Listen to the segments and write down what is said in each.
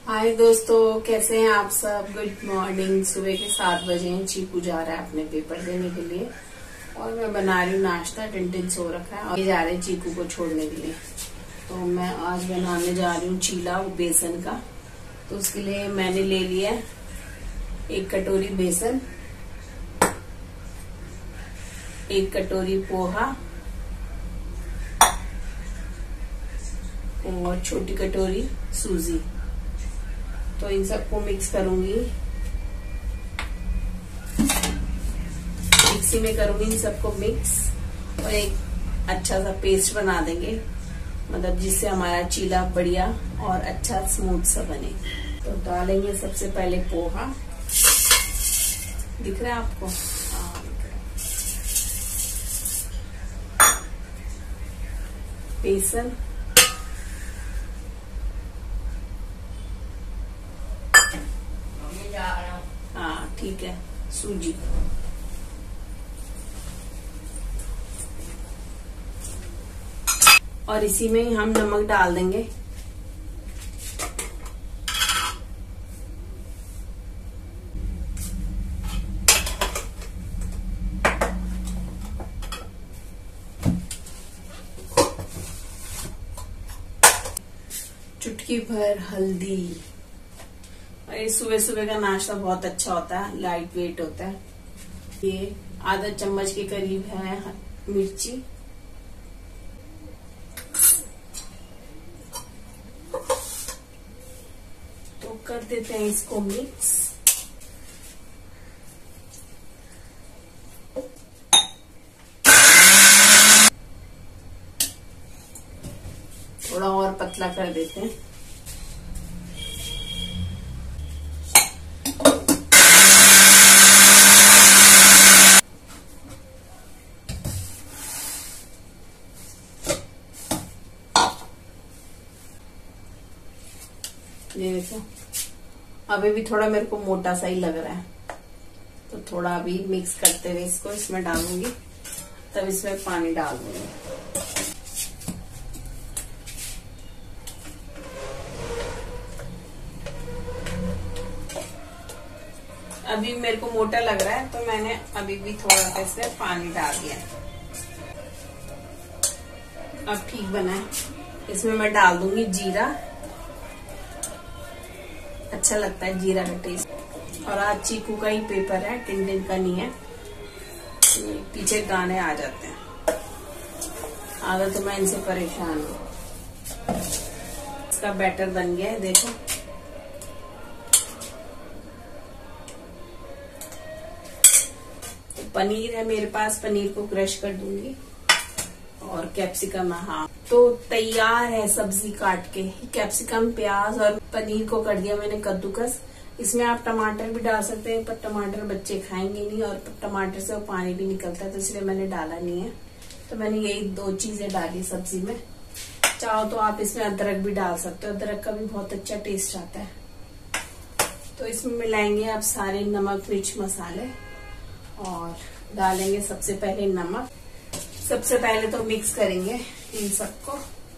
हाय दोस्तों, कैसे हैं आप सब। Good morning. सुबह के 7 बजे हैं। चीकू जा रहा है अपने पेपर देने के लिए और मैं बना रही हूँ नाश्ता। टिन सो रखा है और ये जा रहे हैं चीकू को छोड़ने के लिए। तो मैं आज बनाने जा रही हूँ चीला, वो बेसन का। तो उसके लिए मैंने ले लिया 1 कटोरी बेसन, 1 कटोरी पोहा और छोटी कटोरी सूजी। तो इन सबको मिक्स करूंगी, मिक्सी में करूंगी इन सबको मिक्स और एक अच्छा सा पेस्ट बना देंगे, मतलब जिससे हमारा चीला बढ़िया और अच्छा स्मूथ सा बने। तो डालेंगे सबसे पहले पोहा। दिख रहा है आपको? हाँ, दिख रहा है। बेसन, हाँ ठीक है, सूजी, और इसी में ही हम नमक डाल देंगे। चुटकी भर हल्दी। और ये सुबह सुबह का नाश्ता बहुत अच्छा होता है, लाइट वेट होता है। ये आधा चम्मच के करीब है मिर्ची, तो कर देते हैं इसको मिक्स। थोड़ा और पतला कर देते हैं। ये देखो, अभी भी थोड़ा मेरे को मोटा सा ही लग रहा है, तो थोड़ा अभी मिक्स करते हुए इसको इसमें डालूंगी, तब इसमें पानी डाल दूंगी। अभी मेरे को मोटा लग रहा है तो मैंने अभी भी थोड़ा सा इसमें पानी डाल दिया। अब ठीक बना है। इसमें मैं डाल दूंगी जीरा, अच्छा लगता है जीरा का टेस्ट। और आज चीकू का ही पेपर है, टिन का नहीं है। पीछे गाने आ जाते हैं, आधा तो मैं इनसे परेशान हूँ। इसका बैटर बन गया है, देखो। तो पनीर है मेरे पास, पनीर को क्रश कर दूंगी और कैप्सिकम है। हाँ, तो तैयार है सब्जी काट के। कैप्सिकम, प्याज और पनीर को कर दिया मैंने कद्दूकस। इसमें आप टमाटर भी डाल सकते हैं, पर टमाटर बच्चे खाएंगे नहीं और टमाटर से वो पानी भी निकलता है, तो इसलिए मैंने डाला नहीं है। तो मैंने यही 2 चीजें डाली सब्जी में। चाहो तो आप इसमें अदरक भी डाल सकते हो, अदरक का भी बहुत अच्छा टेस्ट आता है। तो इसमें मिलाएंगे आप सारे नमक, मिर्च, मसाले और डालेंगे सबसे पहले नमक। सबसे पहले तो मिक्स करेंगे इन सबको।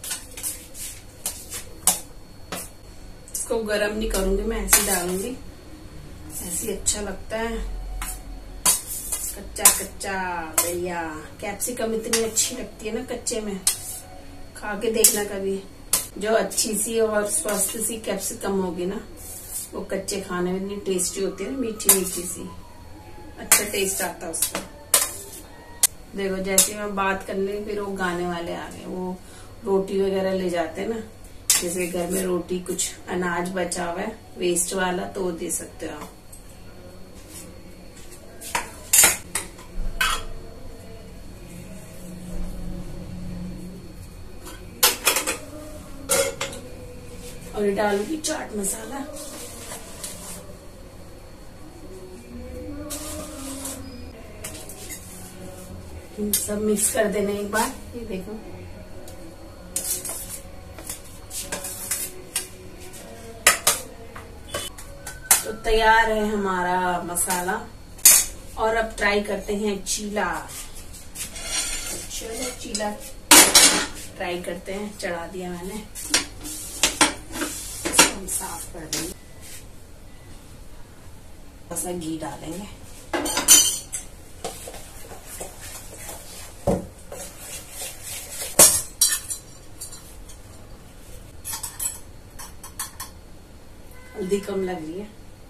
इसको गरम नहीं करूंगी, मैं ऐसे डालूंगी, ऐसे अच्छा लगता है, कच्चा कच्चा बढ़िया। कैप्सिकम इतनी अच्छी लगती है ना कच्चे में, खा के देखना कभी। जो अच्छी सी और स्वस्थ सी कैप्सिकम होगी ना, वो कच्चे खाने में इतनी टेस्टी होती है ना, मीठी मीठी सी, अच्छा टेस्ट आता है उसका। देखो, जैसे मैं बात करने फिर वो गाने वाले आ गए। वो रोटी वगैरह ले जाते हैं ना, जैसे घर में रोटी कुछ अनाज बचा हुआ है वेस्ट वाला, तो वो दे सकते हो आप। और ये डालूंगी चाट मसाला। सब मिक्स कर देना एक बार। ये देखो, तो तैयार है हमारा मसाला। और अब ट्राई करते हैं चीला। चलो चीला ट्राई करते हैं। चढ़ा दिया मैंने, साफ कर देंगे। थोड़ा सा घी डालेंगे। हल्दी कम लग रही है।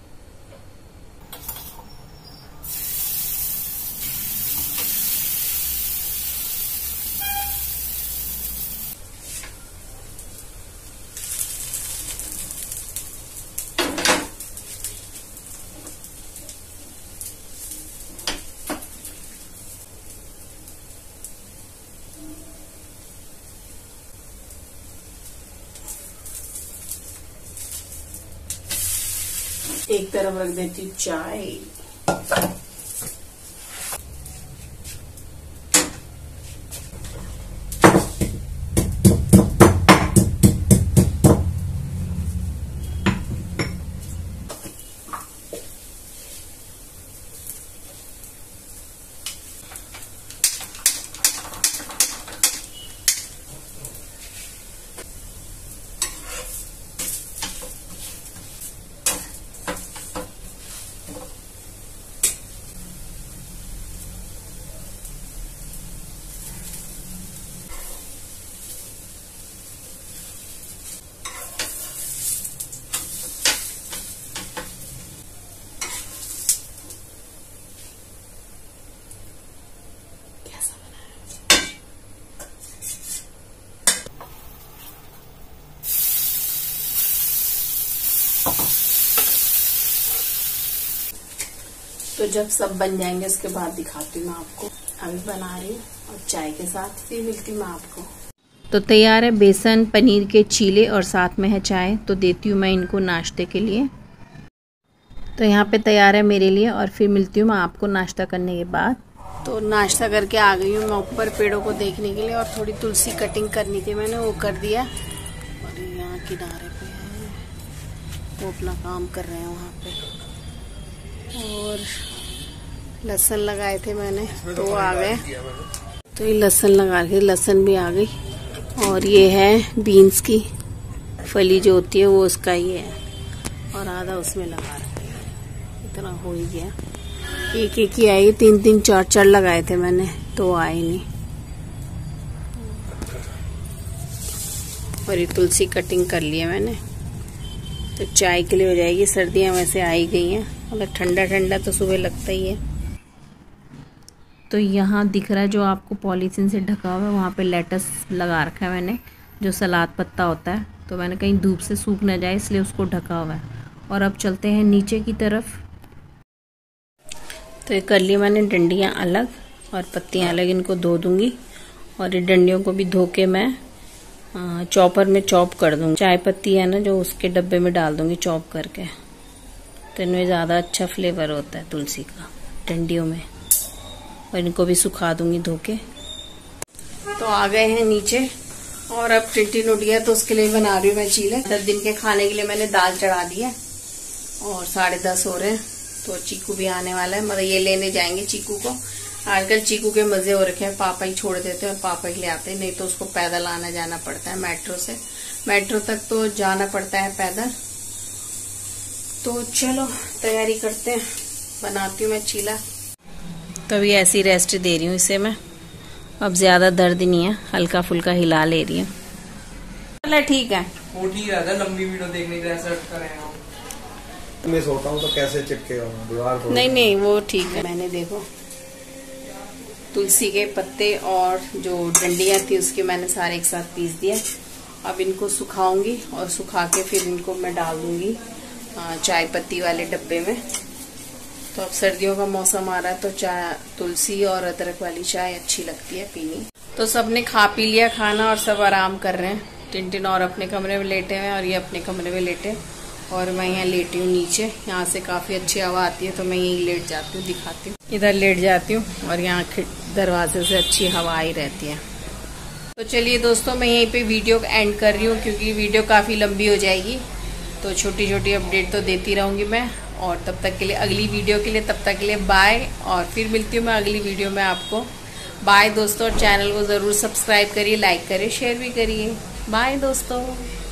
एक तरफ रख देती हूँ चाय। तो जब सब बन जाएंगे उसके बाद दिखाती हूँ मैं आपको। अभी बना रही हूँ और चाय के साथ फिर मिलती हूँ मैं आपको। तो तैयार है बेसन पनीर के चीले और साथ में है चाय। तो देती हूँ मैं इनको नाश्ते के लिए। तो यहाँ पे तैयार है मेरे लिए और फिर मिलती हूँ मैं आपको नाश्ता करने के बाद। तो नाश्ता करके आ गई हूँ मैं ऊपर पेड़ों को देखने के लिए और थोड़ी तुलसी कटिंग करनी थी, मैंने वो कर दिया। और यहाँ किनारे पे है, वो अपना काम कर रहे हैं वहाँ पे। और लहसुन लगाए थे मैंने तो आ गए। तो ये लहसुन लगा के लहसुन भी आ गई। और ये है बीन्स की फली जो होती है वो उसका ही है और आधा उसमें लगा रखा है। इतना हो ही गया। एक एक ही आई, 3-3 4-4 लगाए थे मैंने तो आए नहीं। और ये तुलसी कटिंग कर लिया मैंने तो चाय के लिए हो जाएगी। सर्दियां वैसे आ ही गई हैं, मतलब ठंडा ठंडा तो सुबह लगता ही है। तो यहाँ दिख रहा है जो आपको पॉलीथीन से ढका हुआ है, वहाँ पे लेटस लगा रखा है मैंने, जो सलाद पत्ता होता है। तो मैंने कहीं धूप से सूख ना जाए इसलिए उसको ढका हुआ है। और अब चलते हैं नीचे की तरफ। तो ये कर ली मैंने डंडियाँ अलग और पत्तियाँ अलग, इनको धो दूंगी। और ये डंडियों को भी धो के मैं चॉपर में चॉप कर दूंगी। चाय पत्ती है ना जो उसके डब्बे में डाल दूंगी चॉप करके, तो इनमें ज़्यादा अच्छा फ्लेवर होता है तुलसी का डंडियों में। और इनको भी सुखा दूंगी धो के। तो आ गए हैं नीचे और अब टिंटिन उठ गया तो उसके लिए बना रही हूँ मैं चीले। 10 दिन के खाने के लिए मैंने दाल चढ़ा दी है और 10:30 हो रहे हैं। तो चीकू भी आने वाला है, मतलब ये लेने जाएंगे चीकू को। आजकल चीकू के मजे हो रखे हैं, पापा ही छोड़ देते हैं और पापा ही ले आते हैं, नहीं तो उसको पैदल आना जाना पड़ता है मेट्रो से। मेट्रो तक तो जाना पड़ता है पैदल। तो चलो तैयारी करते हैं, बनाती हूँ मैं चीला। तो अभी ऐसी रेस्ट दे रही हूँ इसे मैं। अब ज्यादा दर्द नहीं है, हल्का फुल्का हिला ले रही हूँ। चलो ठीक है, वो ठीक रहता है लंबी वीडियो देखने के लिए। ऐसा करें मैं सोता हूँ तो कैसे चिपकेगा दीवार पर? नहीं वो ठीक है। मैंने देखो तुलसी के पत्ते और जो डंडियां थी उसके मैंने सारे एक साथ पीस दिए। अब इनको सुखाऊंगी और सुखा के फिर इनको मैं डाल दूंगी चाय पत्ती वाले डब्बे में। तो अब सर्दियों का मौसम आ रहा है तो चाय तुलसी और अदरक वाली चाय अच्छी लगती है पीनी। तो सबने खा पी लिया खाना और सब आराम कर रहे हैं। टिंटिन और अपने कमरे में लेटे हैं और ये अपने कमरे में लेटे, और मैं यहाँ लेटी हूँ नीचे। यहाँ से काफी अच्छी हवा आती है तो मैं यहीं लेट जाती हूँ, दिखाती हूँ। इधर लेट जाती हूँ और यहाँ दरवाजे से अच्छी हवा आई रहती है। तो चलिए दोस्तों, मैं यहीं पे वीडियो एंड कर रही हूँ क्योंकि वीडियो काफी लंबी हो जाएगी। तो छोटी छोटी अपडेट तो देती रहूंगी मैं। और तब तक के लिए, अगली वीडियो के लिए, तब तक के लिए बाय। और फिर मिलती हूँ मैं अगली वीडियो में आपको। बाय दोस्तों, और चैनल को जरूर सब्सक्राइब करिए, लाइक करिए, शेयर भी करिए। बाय दोस्तों।